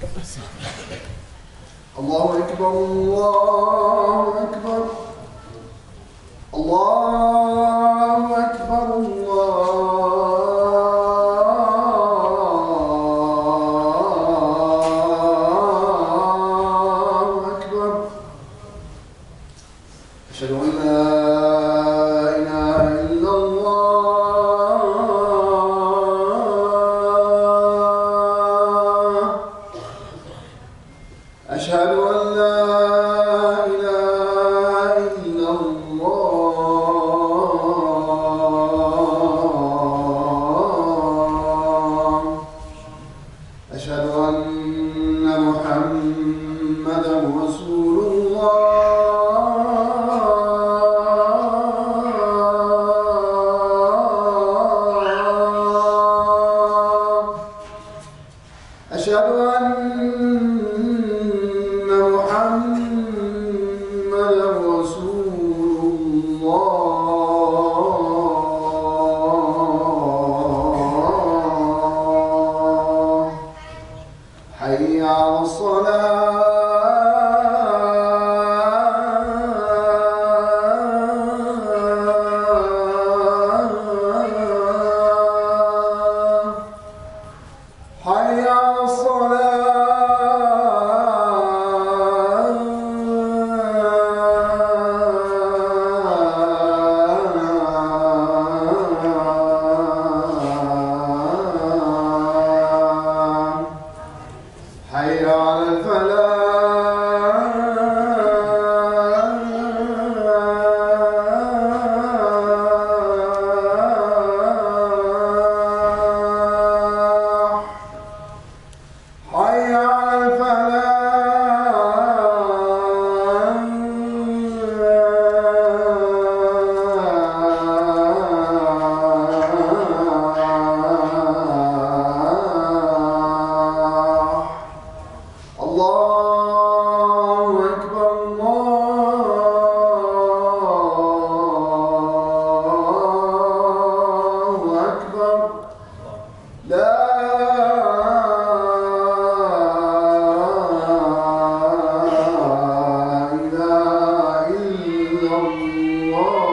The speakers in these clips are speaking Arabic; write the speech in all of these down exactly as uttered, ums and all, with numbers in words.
الله أكبر الله أكبر الله أكبر الله أكبر أشهد أن لا إله إلا الله أشهد أن لا إله إلا الله أشهد أن محمدا رسول الله أشهد أن محمدا رسول الله حي على الصلاة حي على الصلاة حي على الفلاح حي على الفلاح الله أكبر الله أكبر لا إله إلا الله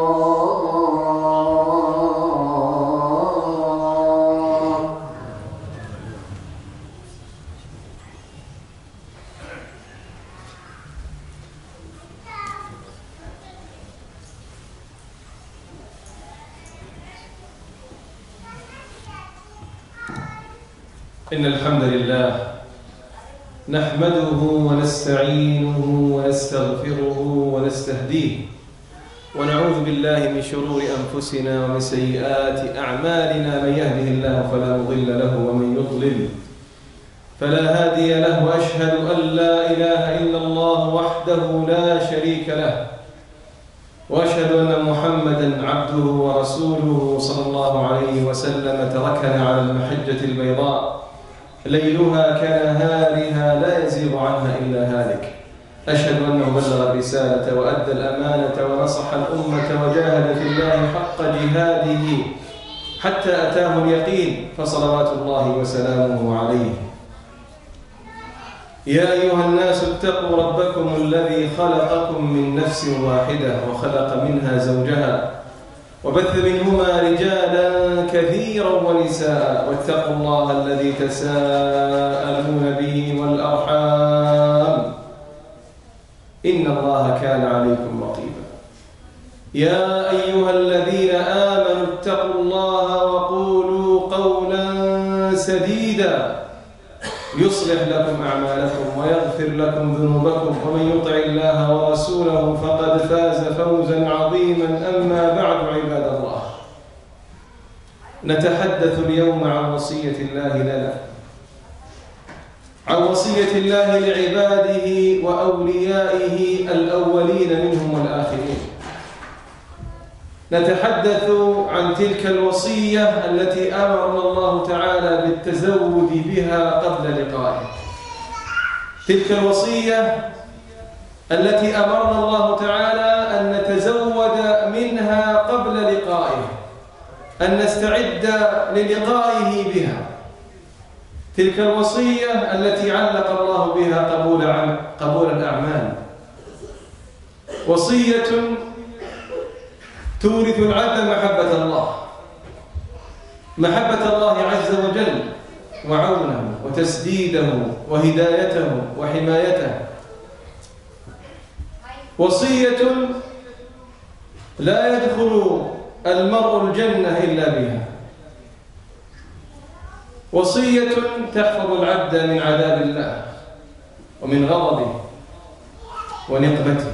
إن الحمد لله نحمده ونستعينه ونستغفره ونستهديه ونعوذ بالله من شرور أنفسنا ومن سيئات أعمالنا من يهده الله فلا مضل له ومن يضلل فلا هادي له وأشهد أن لا إله إلا الله وحده لا شريك له وأشهد أن محمدًا عبده ورسوله صلى الله عليه وسلم تركنا على المحجة البيضاء ليلها كنهارها لا يزيغ عنها إلا هالك أشهد أنه بلغ الرسالة وأدى الأمانة ونصح الأمة وجاهد في الله حق جهاده حتى أتاه اليقين فصلوات الله وسلامه عليه يا أيها الناس اتقوا ربكم الذي خلقكم من نفس واحدة وخلق منها زوجها وبث منهما رجالا كثيرا ونساء واتقوا الله الذي تساءلون به والأرحام إن الله كان عليكم رقيبا يا أيها الذين آمنوا اتقوا الله وقولوا قولا سديدا يصلح لكم أعمالكم ويغفر لكم ذنوبكم ومن يطع الله ورسوله فقد فاز فوزا عظيما أما بعد عباد الله نتحدث اليوم عن وصية الله لنا عن وصية الله لعباده وأوليائه الأولين منهم والآخرين نتحدث عن تلك الوصية التي أمرنا الله تعالى بالتزود بها قبل لقائه تلك الوصية التي أمرنا الله تعالى أن نتزود منها قبل لقائه أن نستعد للقائه بها تلك الوصية التي علق الله بها قبول قبول الأعمال، وصية تورث العبد محبة الله، محبة الله عز وجل وعونه وتسديده وهدايته وحمايته، وصية لا يدخل المرء الجنة إلا بها، وصية تحفظ العبد من عذاب الله ومن غضبه ونقمته.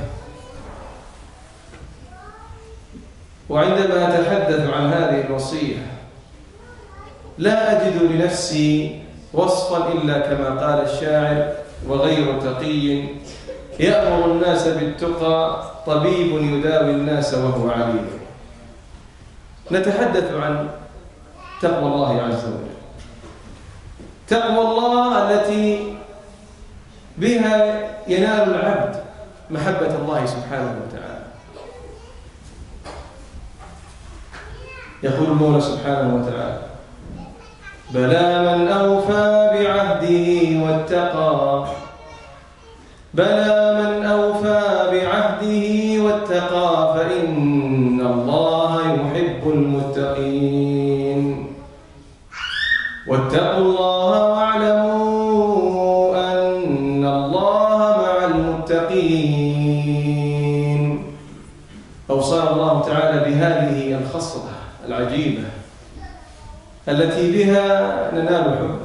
وعندما أتحدث عن هذه الوصية لا أجد لنفسي وصفا إلا كما قال الشاعر: وغير تقي يأمر الناس بالتقى طبيب يداوي الناس وهو عليم. نتحدث عن تقوى الله عز وجل، تقوى الله التي بها ينال العبد محبة الله سبحانه وتعالى. يقول المولى سبحانه وتعالى: بلى من أوفى بعهده واتقى، بلى من أوفى بعهده واتقى فإن الله يحب المتقين. واتقوا الله واعلموا أن الله مع المتقين. أوصانا الله تعالى بهذه الخصلة العجيبة التي بها ننال حبه.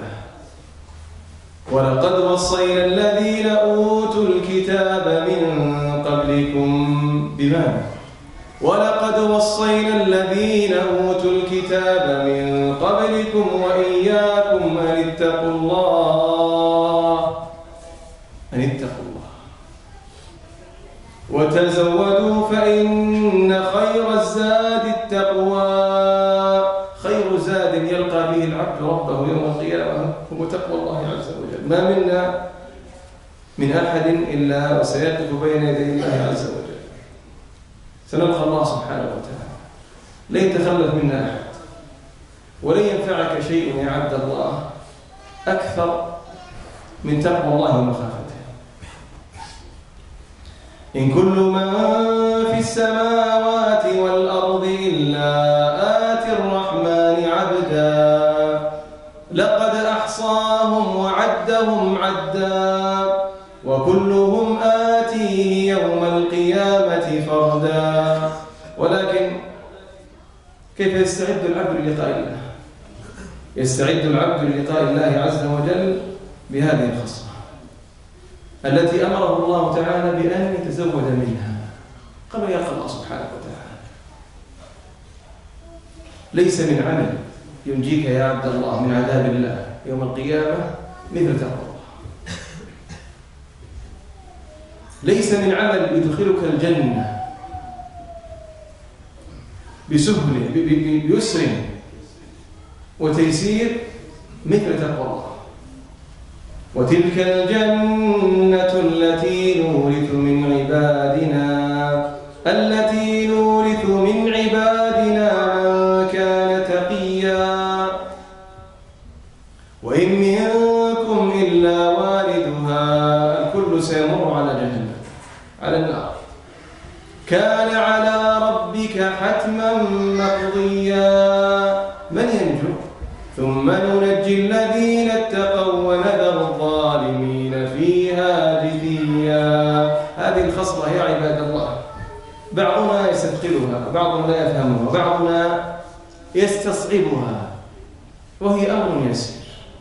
ولقد وصينا الذين أوتوا الكتاب من قبلكم بما ولقد وصينا الذين أوتوا الكتاب من قبلكم وإياكم أن اتقوا الله أن اتقوا الله وتزودوا فإن خير الزاد التقوى. خير زاد يلقى به العبد ربه يوم القيامة هو تقوى الله عز وجل. ما منا من أحد إلا وسيقف بين يدي الله عز وجل، سنلقى الله سبحانه وتعالى، لن يتخلف منا أحد، ولن ينفعك شيء يا عبد الله أكثر من تقوى الله ومخافته. إن كل من في السماوات والأرض إلا آتي الرحمن عبدا لقد أحصاهم وعدهم عدا وكلهم آتيه يوم القيامة فردا. ولكن كيف يستعد العبد للقاء الله؟ يستعد العبد للقاء الله عز وجل بهذه الخصلة التي أمره الله تعالى بأن يتزود منها قبل يلقى الله سبحانه وتعالى. ليس من عمل ينجيك يا عبد الله من عذاب الله يوم القيامة مثل تقوى الله. ليس من عمل يدخلك الجنة بسهل بيسر وتيسير مثل تقوى الله. وتلك الجنة التي نورث من عبادنا التي نورث من عبادنا من كان تقيا وإن منكم إلا واردها. الكل سيمر على جهنم، على النار، كان على ربك حتما مقضيا. من ينجو؟ ثم ننجي الذين اتقوا ونذر الظالمين فيها جثيا. هذه الخصلة يا عباد الله بعضنا يستثقلها وبعضنا لا يفهمها وبعضنا يستصعبها وهي أمر يسير.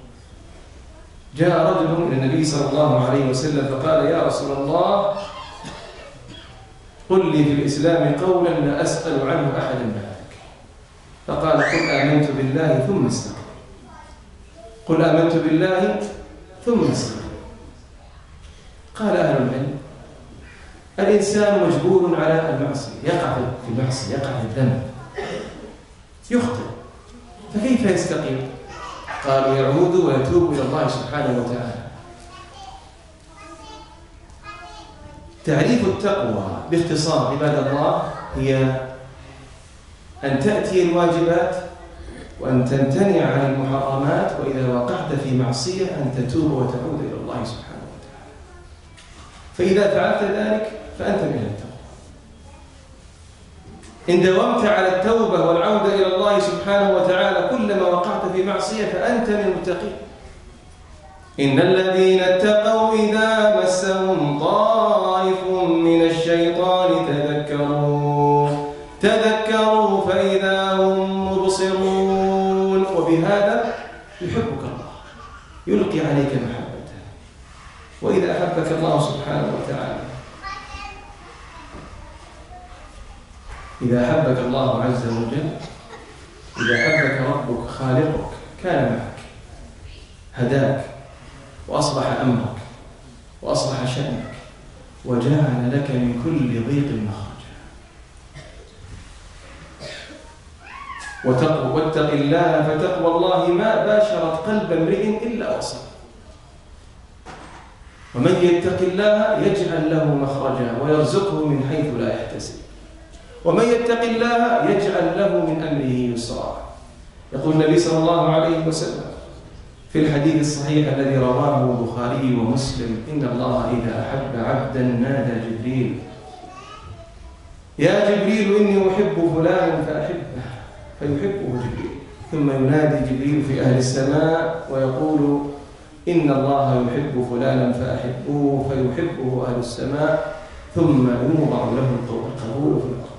جاء رجل إلى النبي صلى الله عليه وسلم فقال: يا رسول الله قل لي في الإسلام قولا لا أسأل عنه أحدا بعدك. فقال: قل آمنت بالله ثم استقم. قل آمنت بالله ثم استقم. قال أهل العلم: الإنسان مجبول على المعصية، يقع في المعصية، يقع في الذنب، يخطئ، فكيف يستقيم؟ قالوا: يعود ويتوب إلى الله سبحانه وتعالى. تعريف التقوى باختصار عباد الله هي أن تأتي الواجبات وأن تمتنع عن المحرمات، وإذا وقعت في معصية أن تتوب وتعود إلى الله سبحانه وتعالى. فإذا فعلت ذلك فأنت من التوبة. إن داومت على التوبة والعودة إلى الله سبحانه وتعالى كلما وقعت في معصية فأنت من المتقين. إن الذين اتقوا إذا مسهم طائف من الشيطان تذكروا تذكروا فإذا هم مبصرون. وبهذا يحبك الله، يلقي عليك محبته. وإذا أحبك الله سبحانه وتعالى، إذا أحبك الله عز وجل، إذا أحبك ربك خالقك كان معك، هداك وأصلح أمرك وأصلح شأنك وجعل لك من كل ضيق مخرجا. واتق الله، فتقوى الله ما باشرت قلب امرئ إلا وصل. ومن يتق الله يجعل له مخرجا ويرزقه من حيث لا يحتسب، ومن يتق الله يجعل له من أمره يسرا. يقول النبي صلى الله عليه وسلم في الحديث الصحيح الذي رواه البخاري ومسلم: إن الله إذا أحب عبدا نادى جبريل: يا جبريل إني أحب فلانا فأحبه، فيحبه جبريل. ثم ينادي جبريل في أهل السماء ويقول: إن الله يحب فلانا فأحبوه، فيحبه أهل السماء، ثم يوضع له القبول في الأرض.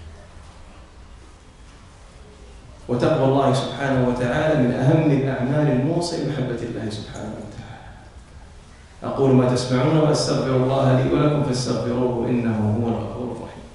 وتقوى الله سبحانه وتعالى من أهم الأعمال الموصل محبة الله سبحانه وتعالى. أقول ما تسمعون وأستغفر الله لي ولكم فاستغفروه إنه هو الغفور الرحيم.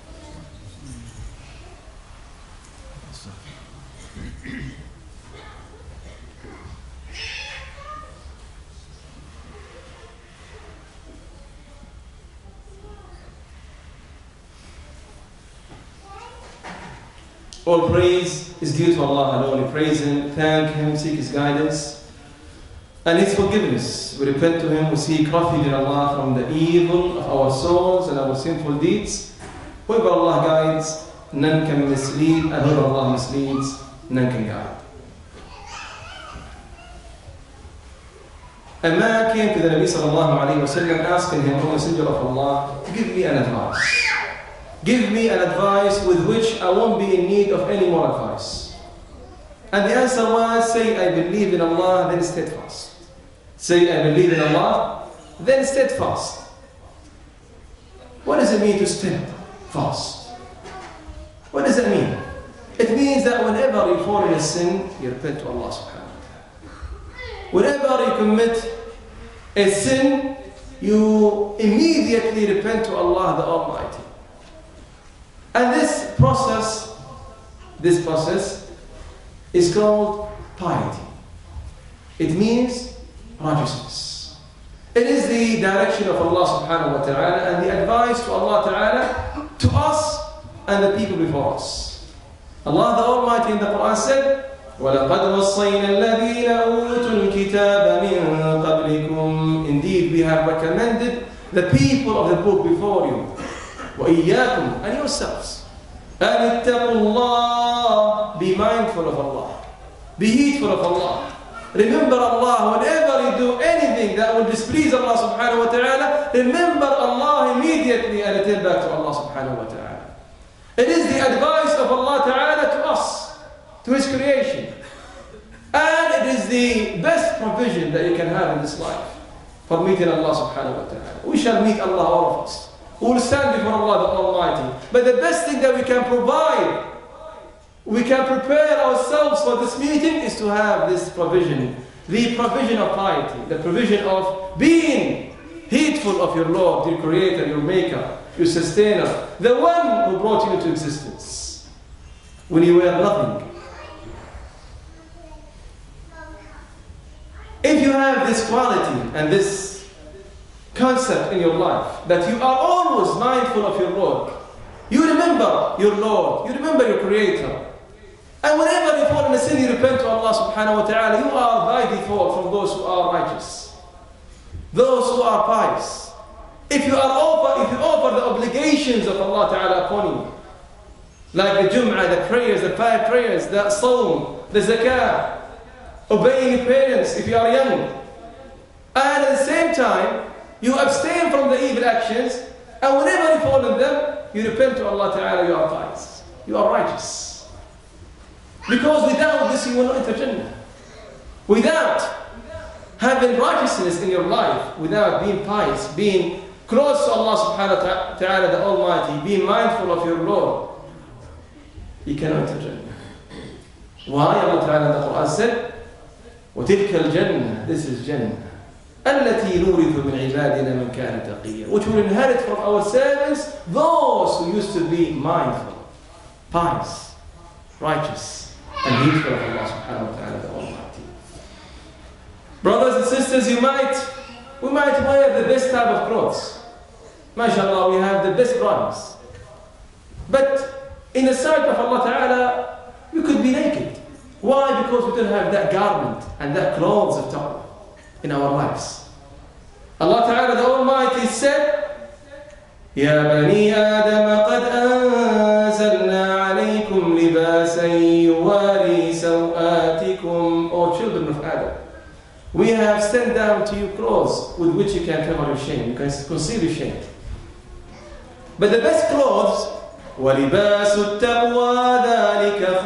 All praise is due to Allah alone. Praise Him, thank Him, seek His guidance and His forgiveness. We repent to Him, we seek refuge in Allah from the evil of our souls and our sinful deeds. Whoever Allah guides, none can mislead, and whoever Allah misleads, none can guide. A man came to the Nabi sallallahu alayhi wa sallam asking him, O Messenger of Allah, give me an advice. Give me an advice with which I won't be in need of any more advice. And the answer was, say I believe in Allah, then steadfast. Say I believe in Allah, then steadfast. What does it mean to steadfast? What does it mean? It means that whenever you fall in a sin, you repent to Allah subhanahu wa ta'ala. Whenever you commit a sin, you immediately repent to Allah the Almighty. And this process, this process is called piety. It means righteousness. It is the direction of Allah subhanahu wa ta'ala and the advice to Allah ta'ala to us and the people before us. Allah the Almighty in the Quran said, وَلَقَدْ وَصَّيْنَا الَّذِينَ أُوتُوا الْكِتَابَ مِنْ قَبْلِكُمْ. Indeed, we have recommended the people of the book before you, وَإِيَّاكُمْ, and yourselves, أَنِ اتَّقُوا اللَّهِ, be mindful of Allah, be heedful of Allah. Remember Allah whenever you do anything that will displease Allah subhanahu wa ta'ala. Remember Allah immediately and return back to Allah subhanahu wa ta'ala. It is the advice of Allah ta'ala to us, to His creation. And it is the best provision that you can have in this life for meeting Allah subhanahu wa ta'ala. We shall meet Allah, all of us. We will stand before Allah the Almighty. But the best thing that we can provide, we can prepare ourselves for this meeting, is to have this provision. The provision of piety, the provision of being heedful of your Lord, your Creator, your Maker, your Sustainer, the one who brought you into existence when you were nothing. If you have this quality and this concept in your life, that you are always mindful of your Lord, you remember your Lord, you remember your Creator, and whenever you fall in a sin, you repent to Allah subhanahu wa ta'ala, you are by default from those who are righteous, those who are pious. If you are over, if you offer the obligations of Allah ta'ala upon you, like the Jumu'ah, the prayers, the five prayers, the Sawm, the zakah, obeying your parents if you are young. And at the same time, you abstain from the evil actions, and whenever you fall in them, you repent to Allah Ta'ala, you are pious. You are righteous. Because without this, you will not enter Jannah. Without having righteousness in your life, without being pious, being close to Allah Subhanahu wa Ta'ala, the Almighty, being mindful of your Lord, you cannot enter Jannah. Why? Allah Ta'ala in the Quran said, وَتِلْكَ الْجَنَّةِ, this is Jannah, الَّتِي نُورِثُ مِنْ عِبَادِنَا مَنْ كَانَ تَقِيًّا, which will inherit from our servants those who used to be mindful, pious, righteous, and needful of Allah Subhanahu wa Ta'ala, the Almighty. Brothers and sisters, you might, we might wear the best type of clothes. MashaAllah, we have the best garments. But in the sight of Allah Ta'ala, we could be naked. Why? Because we don't have that garment and that clothes of taqwa in our lives. Allah Ta'ala, the Almighty, said, يَا بَنِي آدَمَ قَدْ أَنزَلْنَا عَلَيْكُمْ لِبَاسًا يُوَارِي سَوْآتِكُمْ, O children of Adam. We have sent down to you clothes with which you can cover your shame, you can conceal your shame. But the best clothes, وَلِبَاسُ التَّقْوَى ذَلِكَ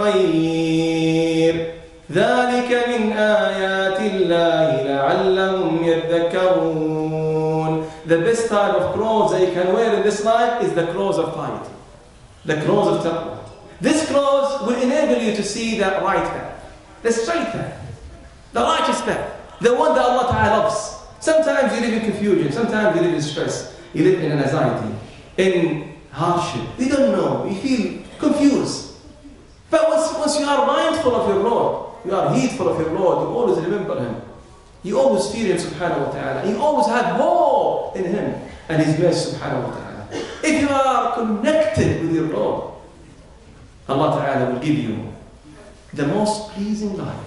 خَيْرٌ ذَلِكَ مِنْ آيَاتِ اللَّهِ لَعَلَّهُمْ يَذَّكَّرُونَ. The best type of clothes that you can wear in this life is the clothes of piety, the clothes of taqwa. This clothes will enable you to see that right path, the straight path, the righteous path, the one that Allah Ta'ala loves. Sometimes you live in confusion, sometimes you live in stress, you live in anxiety, in hardship. You don't know, you feel confused. But once, once you are mindful of your Lord, you are heedful of your Lord, you always remember Him. You always fear Him Subhanahu wa Ta'ala. You always have hope in Him and His mercy Subhanahu wa Ta'ala. If you are connected with your Lord, Allah Ta'ala will give you the most pleasing life.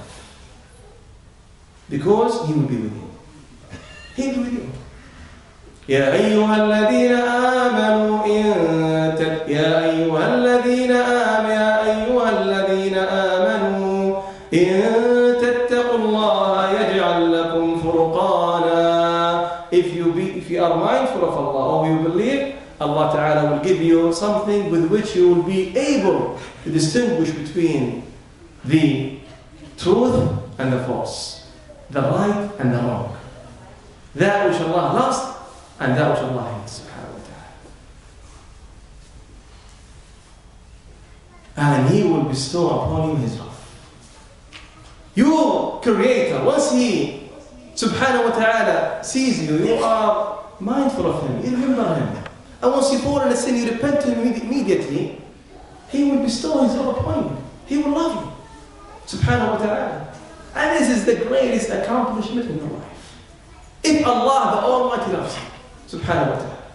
Because He will be with you. He will be with you. يا أيها الذين آمنوا إن تت... يا أيها الذين آمنوا يا أيها الذين آمنوا إن تتقوا الله يجعل لكم فرقانا. If you be, if you are mindful of Allah or you believe, Allah Ta'ala will give you something with which you will be able to distinguish between the truth and the false, the right and the wrong, that which Allah loves and that which Allah hates, subhanahu wa ta'ala. And He will bestow upon you His love. Your Creator, once He, subhanahu wa ta'ala, sees you, you are mindful of Him, you remember Him. And once you fall in a sin, you repent to Him immediately, He will bestow His love upon you. He will love you, subhanahu wa ta'ala. And this is the greatest accomplishment in your life. If Allah, the Almighty, loves you, subhanahu wa ta'ala.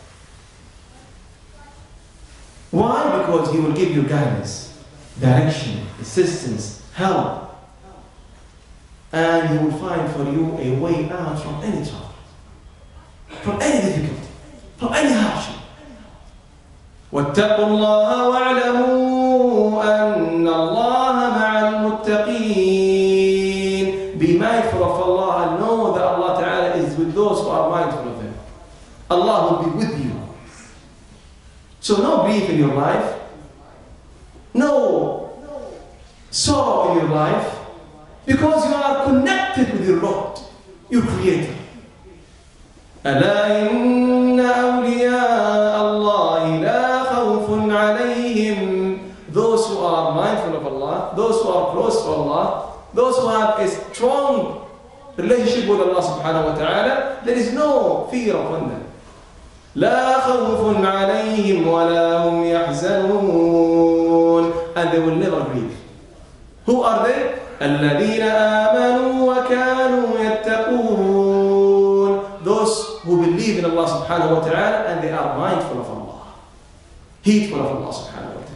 Why? Because He will give you guidance, direction, assistance, help. And He will find for you a way out from any trouble, from any difficulty, from any hardship. وَاتَّقُوا اللَّهَ وَاعْلَمُوا أَنَّ اللَّهَ مَعَ الْمُتَّقِينَ. Be mindful of Allah and know that Allah Ta'ala is with those who are mindful of Him. Allah will be with you. So no grief in your life, no sorrow in your life, because you are connected with your Lord, your Creator. أَلَا إِنَّ أَوْلِيَاءَ اللَّهِ لَا خَوْفٌ عَلَيْهِمْ. Those who are mindful of Allah, those who are close to Allah, those who have a strong relationship with Allah subhanahu wa ta'ala, there is no fear upon them. لا خوف عليهم ولا هم يحزنون. And they will never grieve. Who are they? الذين آمنوا وكانوا يتقون. Those who believe in Allah subhanahu wa ta'ala and they are mindful of Allah, heedful of Allah subhanahu wa ta'ala.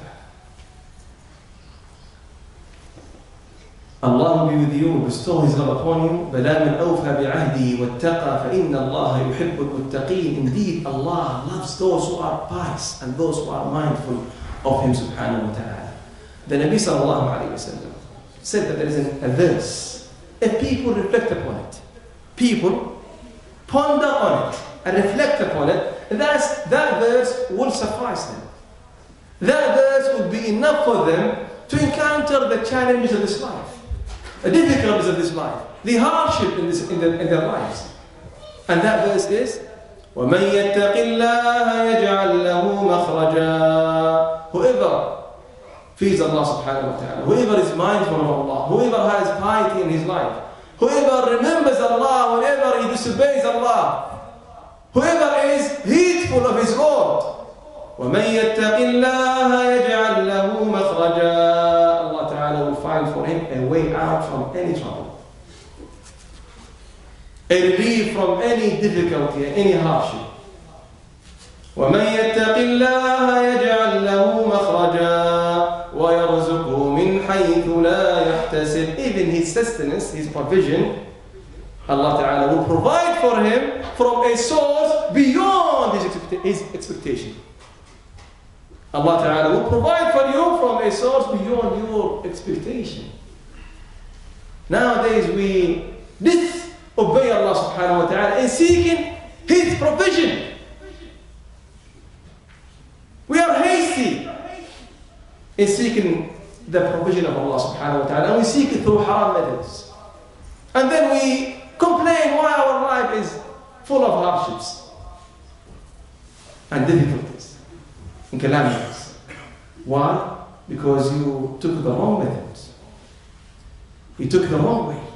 Allah will be with you, bestow His love upon you. بَلَا مَنْ أَوْفَى بِعَهْدِهِ وَاتَّقَى فَإِنَّ اللَّهَ يُحِبُّ الْمُتَّقِينَ. Indeed, Allah loves those who are pious and those who are mindful of Him subhanahu wa ta'ala. The Nabi sallallahu alayhi wa sallam said that there is an, a verse. If people reflect upon it, people ponder on it and reflect upon it, that's, that verse will suffice them. That verse will be enough for them to encounter the challenges of this life, the difficulties of this life, the hardship in, this, in, the, in their lives. And that verse is, وَمَنْ يَتَّقِ اللَّهَ يَجْعَلْ لَهُ مَخْرَجًا. Whoever fears Allah subhanahu wa ta'ala, whoever is mindful of Allah, whoever has piety in his life, whoever remembers Allah whenever he disobeys Allah, whoever is heedful of his Lord, وَمَنْ يَتَّقِ اللَّهَ يَجْعَلْ لَهُ مَخْرَجًا. Allah Ta'ala will find for him a way out from any trouble, a relief from any difficulty, any hardship. وَمَنْ يَتَّقِ اللَّهَ يَجْعَلْ لَهُ مَخْرَجًا وَيَرْزُقْهُ مِنْ حَيْثُ لَا يَحْتَسِبْ. Even his sustenance, his provision, Allah Ta'ala will provide for him from a source beyond his, expect his expectation. Allah Ta'ala will provide for you from a source beyond your expectation. Nowadays we disobey Allah Subhanahu wa Ta'ala in seeking His provision. We are hasty in seeking the provision of Allah Subhanahu wa Ta'ala, and we seek it through haram methods. And then we complain why our life is full of hardships and difficulties and calamities. Why? Because you took the wrong methods. You took the wrong way.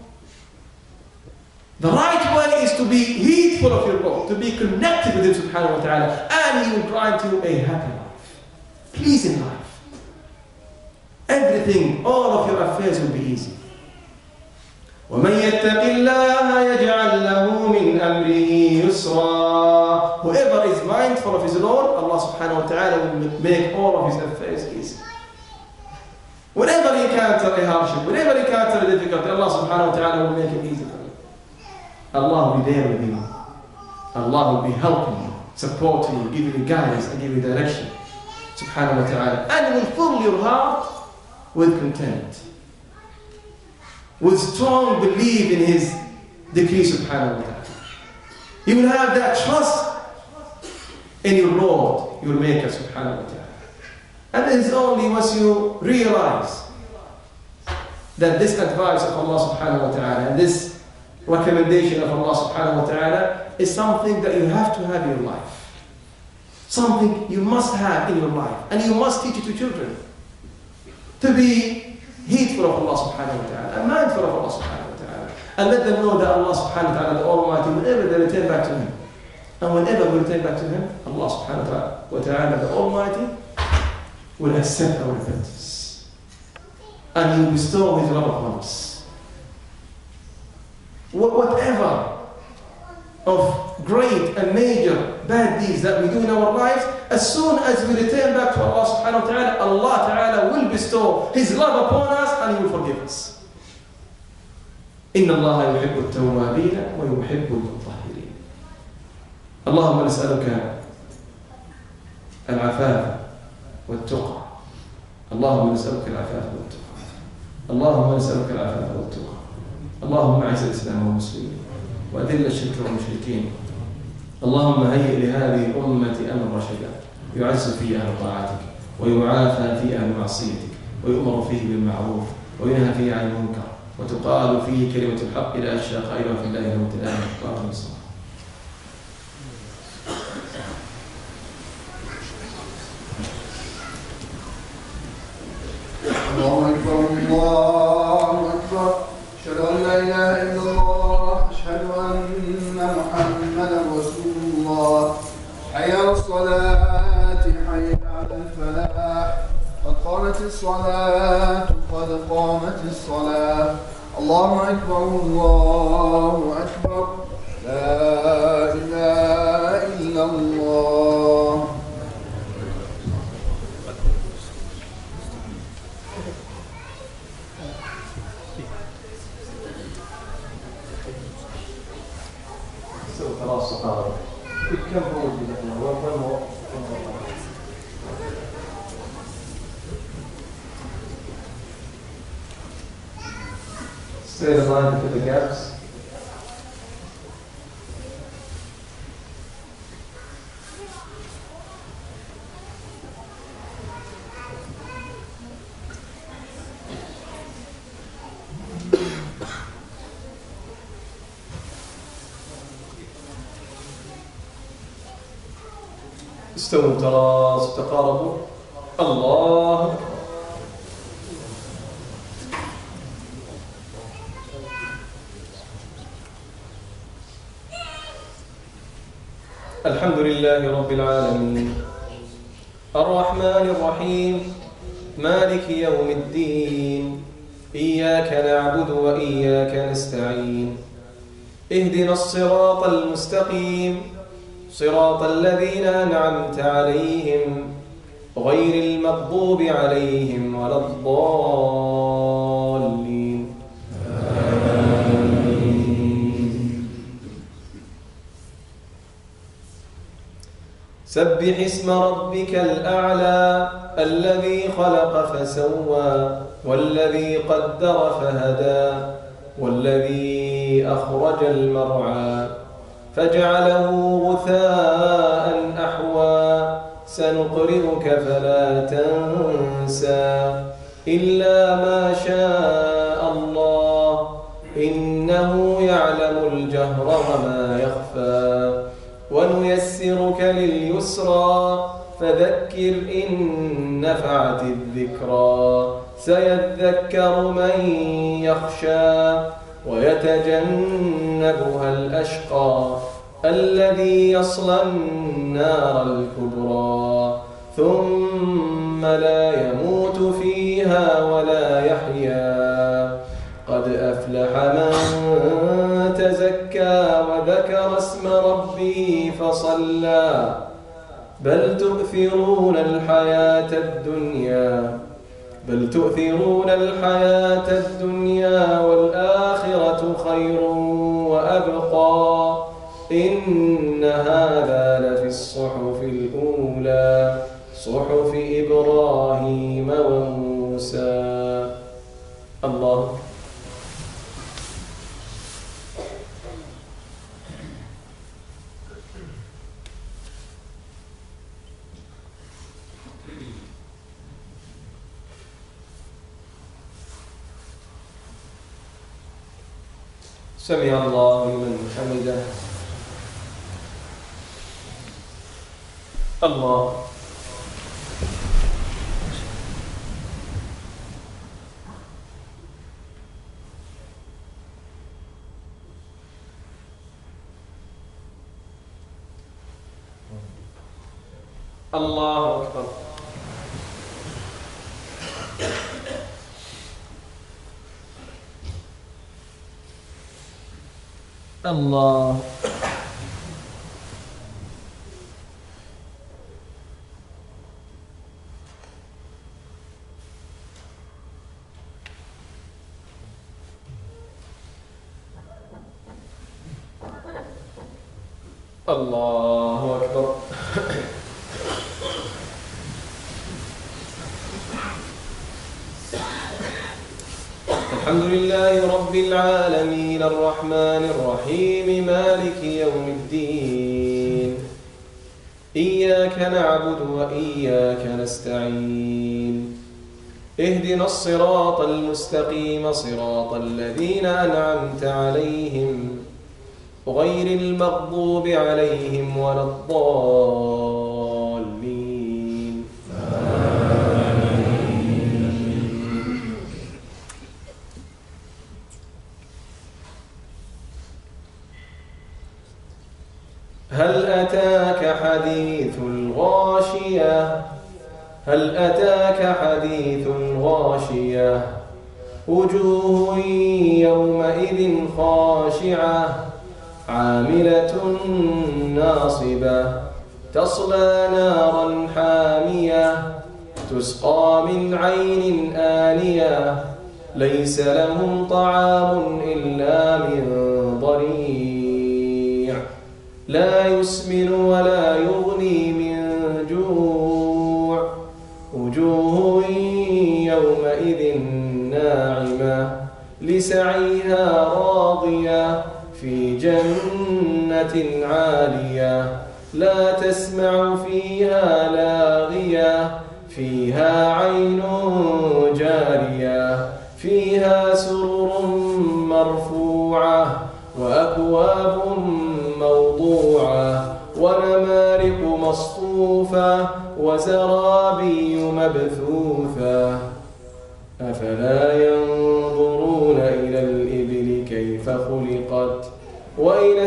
The right way is to be heedful of your Lord, to be connected with Him subhanahu wa ta'ala, and He will grant you a happy life, pleasing life. Everything, all of your affairs will be easy. وَمَنْ يَتَّقِ اللَّهَ يَجْعَلْ لَهُ مِنْ أَمْرِهِ يُسْرًا. Whoever is mindful of his Lord, Allah subhanahu wa ta'ala will make all of his affairs easy. Whenever you encounter a hardship, whenever you encounter a difficulty, Allah subhanahu wa ta'ala will make it easy for you. Allah will be there with you. Allah will be helping you, supporting you, giving you guidance and giving you direction. Subhanahu wa ta'ala. And will fill your heart with content, with strong belief in His decree, subhanahu wa ta'ala. You will have that trust in your Lord, your Maker, subhanahu wa ta'ala. And it is only once you realize that this advice of Allah subhanahu wa ta'ala and this recommendation of Allah subhanahu wa ta'ala is something that you have to have in your life. Something you must have in your life. And you must teach it to children. To be heedful of Allah subhanahu wa ta'ala and mindful of Allah subhanahu wa ta'ala. And let them know that Allah subhanahu wa ta'ala, the Almighty, whenever they return back to Him. And whenever we return back to Him, Allah subhanahu wa ta'ala, the Almighty, will accept our repentance. And He will bestow His love upon us. Whatever of great and major bad deeds that we do in our lives, as soon as we return back to Allah subhanahu wa ta'ala, Allah ta'ala will bestow His love upon us and He will forgive us. إِنَّ اللَّهَ يُحِبُّ التَّوَّابِينَ وَيُحِبُّ الْمُطَهِّرِينَ. اللهم نسألك العفاف والتقى. اللهم نسألك العفاف والتقى. اللهم نسألك العفاف والتقى. اللهم أعز الإسلام والمسلمين وأذل الشرك والمشركين. اللهم هيئ لهذه الأمة أمر رشدا يعز فيه أهل طاعتك ويعافى فيه أهل معصيتك ويؤمر فيه بالمعروف وينهى فيه عن المنكر وتقال فيه كلمة الحق إلى أشياء قائلة في الله يوم القيامة. اللهم صل. الله أكبر الله أكبر أشهد أن لا إله إلا الله أشهد أن محمدا رسول الله حي على الصلاة حي على الفلاح قد قامت الصلاة قد قامت الصلاة الله أكبر الله أكبر لا إله إلا الله. خلاص صحابة كم هو وين هو Straight line to the gaps. استووا تراصوا تقاربوا. الله أكبر. الحمد لله رب العالمين الرحمن الرحيم مالك يوم الدين إياك نعبد وإياك نستعين اهدنا الصراط المستقيم صراط الذين أنعمت عليهم غير المغضوب عليهم ولا الضالين آمين. سبح اسم ربك الأعلى الذي خلق فسوى والذي قدر فهدى والذي أخرج المرعى فجعله غثاء أحوى سنقرئك فلا تنسى إلا ما شاء الله إنه يعلم الجهر وما يخفى ونيسرك لليسرى فذكر إن نفعت الذكرى سيذكر من يخشى ويتجنبها الأشقى الذي يصلى النار الكبرى ثم لا يموت فيها ولا يحيا قد أفلح من تزكى وذكر اسم ربه فصلى بل تؤثرون الحياة الدنيا بل تؤثرون الحياة الدنيا والآخرة خير وأبقى إن هذا لفي الصحف الأولى صحف إبراهيم وموسى. الله سمع الله لمن حمده. الله الله أكبر. الله الله أكبر. الحمد لله رب العالمين الرحمن الرحيم مالك يوم الدين إياك نعبد وإياك نستعين اهدنا الصراط المستقيم صراط الذين أنعمت عليهم غير المغضوب عليهم ولا الضالين هل أتاك حديث الغاشية هل أتاك حديث الغاشية وجوه يومئذ خاشعة عاملة ناصبة تصلى نارا حامية تسقى من عين آنية ليس لهم طعام إلا من ضريع لا يسمن ولا يغني من جوع وجوه يومئذ ناعمة لسعيها راضية في جنة عالية لا تسمع فيها لاغية فيها عين جارية فيها سرر مرفوعة وأكواب موضوعة ونمارق مصفوفة وزرابي مبثوثة أفلا ينظرون إلى الإبل كيف خلقت وإلى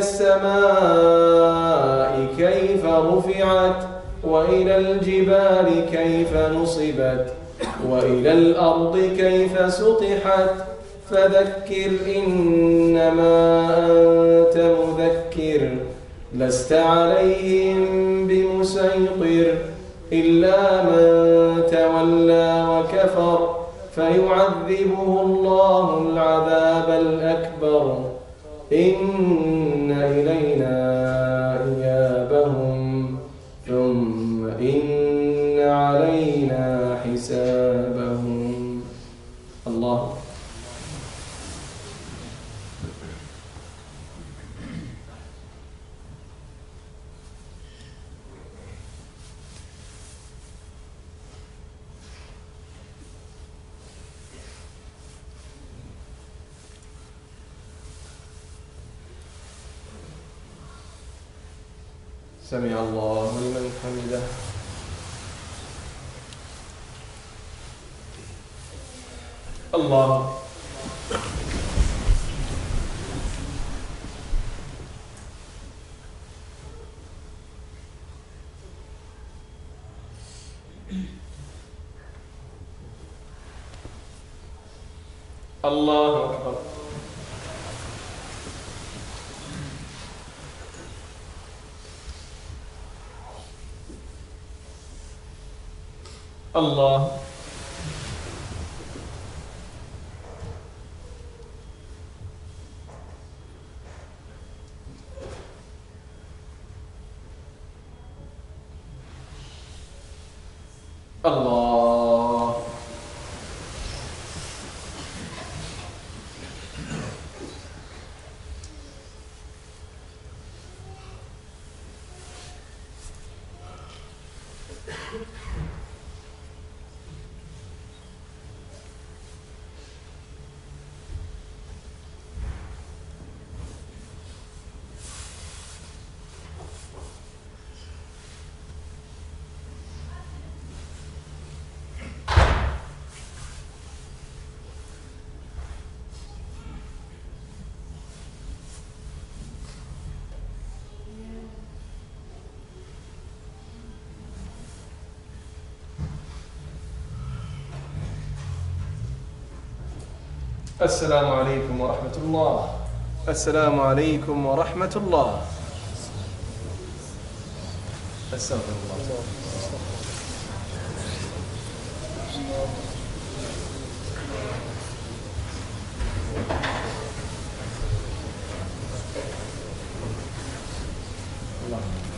السماء كيف رفعت وإلى الجبال كيف نصبت وإلى الأرض كيف سطحت فذكر إنما أنت مذكر لست عليهم بمسيطر إلا من تولى وكفر فيعذبه الله العذاب الأكبر إن إلينا إيابهم ثم إن علينا حسابهم. الله. سمع الله لمن حمده. الله. الله أكبر. الله. الله. السلام عليكم ورحمة الله. السلام عليكم ورحمة الله. استغفر الله. الله.